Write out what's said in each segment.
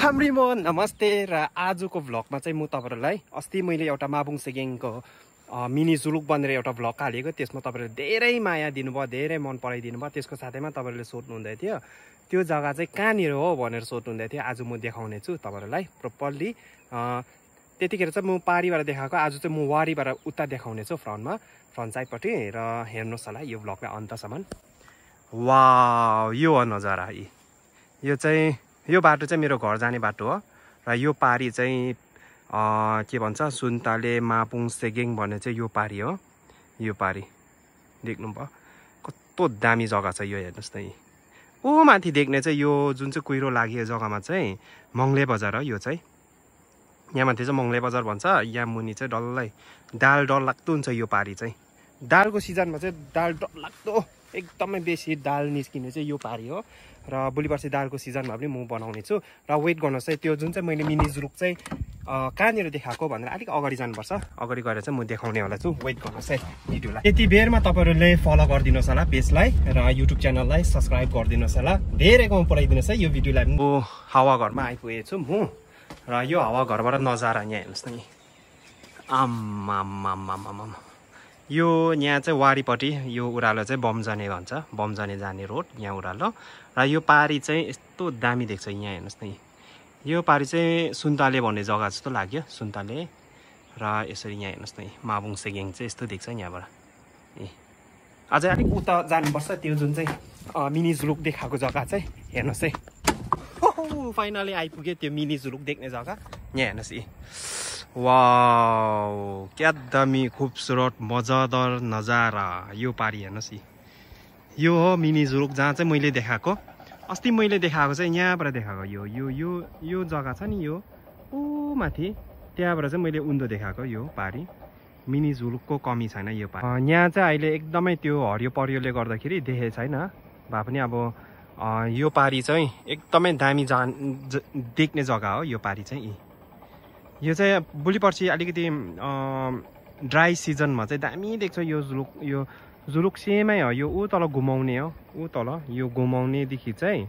हाम्रीमो नमस्ते र आजको भ्लगमा चाहिँ म तपाईहरुलाई अस्ति मैले एउटा माबुङ सेगेङको मिनी जुलुक बनेर एउटा भ्लग हालेको त्यसमा तपाईहरुले धेरै माया दिनुभयो धेरै मन पराइदिनु भयो त्यसको साथैमा तपाईहरुले सोध्नु हुँदै थियो त्यो जग्गा चाहिँ कहाँनिर हो भनेर सोध्नु हुँदै थियो आज म देखाउने छु तपाईहरुलाई प्रोपरली त्यतिखेर चाहिँ म पारीबाट देखाएको आज चाहिँ म वारीबाट उता देखाउने छु फ्रन्ट साइडपट्टि र हेर्नुस् होला यो भ्लगलाई अन्तसम्म वाउ यो हो नजारा यो चाहिँ यो बाटो चाहिँ मेरो घर जाने बाटो हो र यो पारी चाहिँ के भन्छ सुन्ताले मापुङ सेगेङ भन्ने चाहिँ यो पारी हो यो पारी देख्नुभयो कस्तो दामी जग्गा छ यो हेर्नुस् न ऊ माथि देख्ने चाहिँ यो जुन चाहिँ कुहिरो लागेको जग्गामा चाहिँ मङ्गले बजार हो यो चाहिँ यहाँ माथि चाहिँ मङ्गले बजार भन्छ यहाँ मुनि चाहिँ डल्लै दाल डर लाग्दो हुन्छ यो पारी चाहिँ दालको सिजनमा चाहिँ दाल डर लाग्दो एकदमै बेसी दाल निस्किने चाहिँ यो पारी हो र भोलि पर्सि दालको सिजनमा पनि म बनाउने छु र वेट गर्नुहोस् है त्यो जुन चाहिँ मैले मिनी जुलुक चाहिँ कहाँनिर देखाएको भनेर अलिक अगाडि जानुपर्छ अगाडि गएर चाहिँ म देखाउने होला छु वेट गर्नुहोस् है भिडियोलाई यति बेरमा तपाईँहरूले फलो गरिदिनुहोस् होला पेजलाई र युट्युब च्यानललाई सब्सक्राइब गरिदिनुहोस् होला धेरैकोमा पुऱ्याइदिनुहोस् है यो भिडियोलाई म हावा घरमा आइपुगेको छु म र यो हावा घरबाट नजारा यहाँ हेर्नुहोस् न आम्मामामामामा यो यहाँ चाहिँ वारीपट्टि यो उरालो चाहिँ बमजाने भन्छ बमजाने जाने रोड यहाँ उरालो र यो पारी चाहिँ यस्तो दामी देख्छ यहाँ हेर्नुहोस् न यो पारी चाहिँ सुन्ताले भन्ने जग्गा जस्तो लाग्यो सुन्ताले र यसरी यहाँ हेर्नुहोस् न माबुङ सेगेङ चाहिँ यस्तो देख्छ यहाँबाट अझै अलिक उता जानुपर्छ त्यो जुन चाहिँ मिनी जुलुक देखाएको जग्गा चाहिँ हेर्नुहोस् है फाइनली आइपुग्यो त्यो मिनी जुलुक देख्ने जग्गा यहाँ हेर्नुहोस् वाउ क्या दामी खूबसूरत मजादार नजारा यो पारी हेर्नुहोस् यो हो मिनी जुलुक जहाँ चाहिँ मैले देखाएको अस्ति मैले देखाएको चाहिँ यहाँबाट देखाएको यो यो यो यो जग्गा छ नि यो ऊ माथि त्यहाँबाट चाहिँ मैले उन्दो देखाएको यो पारी मिनी जुलुकको कमी छैन यो पारी यहाँ चाहिँ अहिले एकदमै त्यो हरियो परियोले गर्दाखेरि देखेको छैन भए पनि अब यो पारी चाहिँ एकदमै दामी देख्ने जग्गा हो यो पारी चाहिँ यो चाहिँ भोलि पर्सि अलिकति ड्राई सिजनमा चाहिँ दामी देख्छ यो जुलुक सेमै हो यो ऊ तल घुमाउने हो ऊ तल यो घुमाउनेदेखि चाहिँ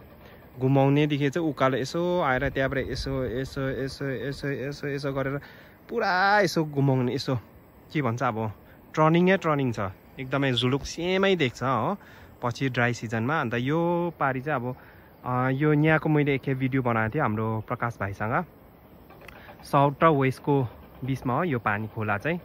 उकालो यसो आएर त्यहाँबाट यसो यसो यसो यसो यसो यसो गरेर पुरा यसो घुमाउने यसो के भन्छ अब टर्निङ छ एकदमै जुलुक सेमै देख्छ हो पछि ड्राई सिजनमा अन्त यो पारी चाहिँ अब यो यहाँको मैले एकखेप भिडियो बनाएको थिएँ हाम्रो प्रकाश भाइसँग साउथ र वेस्टको बिचमा हो यो पानी खोला चाहिँ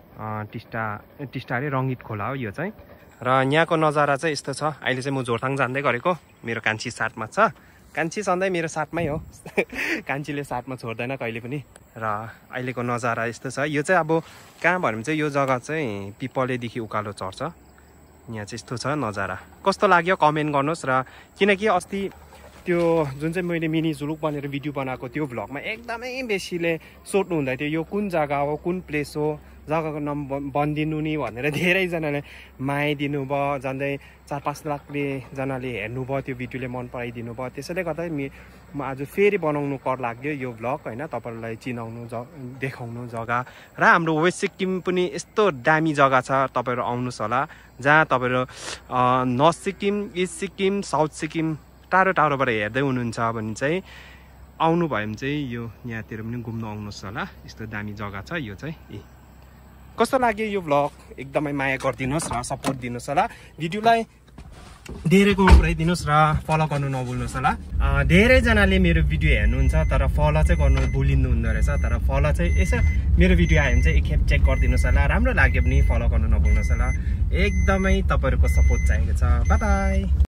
टिस्टा अरे रङ्गित खोला हो यो चाहिँ र यहाँको नजारा चाहिँ यस्तो छ अहिले चाहिँ म जोरथाङ जाँदै गरेको मेरो कान्छी साथमा छ कान्छी सधैँ मेरो साथमै हो कान्छीले साथमा छोड्दैन कहिले पनि र अहिलेको नजारा यस्तो छ यो चाहिँ अब कहाँ भन्यो भने चाहिँ यो जग्गा चाहिँ पिपलेदेखि उकालो चढ्छ यहाँ चाहिँ यस्तो छ नजारा कस्तो लाग्यो कमेन्ट गर्नुहोस् र किनकि अस्ति त्यो जुन चाहिँ मैले मिनी जुलुक बनेर भिडियो बनाएको त्यो भ्लगमा एकदमै बेसीले सोध्नु हुँदै थियो यो कुन जग्गा हो कुन प्लेस हो जग्गाको नाम भनिदिनु नि भनेर धेरैजनाले माया दिनुभयो झन्डै 4-5 लाखले जनाले हेर्नुभयो त्यो भिडियोले मन पराइदिनु भयो त्यसैले गर्दा म आज फेरि बनाउनु कर लाग्यो यो भ्लग होइन तपाईँहरूलाई चिनाउनु देखाउनु जग्गा र हाम्रो वेस्ट सिक्किम पनि यस्तो दामी जग्गा छ तपाईँहरू आउनुहोस् होला जहाँ तपाईँहरू north Sikkim east Sikkim south Sikkim टाढोबाट हेर्दै हुनुहुन्छ भने चाहिँ आउनु भयो भने चाहिँ यो यहाँतिर पनि घुम्नु आउनुहोस् होला यस्तो दामी जग्गा छ यो चाहिँ कस्तो लाग्यो यो भ्लग एकदमै माया गरिदिनुहोस् र सपोर्ट दिनुहोस् होला भिडियोलाई धेरैको पुऱ्याइदिनुहोस् र फलो गर्नु नभुल्नुहोस् होला धेरैजनाले मेरो भिडियो हेर्नुहुन्छ तर फलो चाहिँ गर्नु भुलिनु हुँदो रहेछ तर फलो चाहिँ यसो मेरो भिडियो आयो भने चाहिँ एकखेप चेक गरिदिनुहोस् होला राम्रो लाग्यो भने फलो गर्नु नभुल्नुहोस् होला एकदमै तपाईँहरूको सपोर्ट चाहिएको छ बाइ बाइ।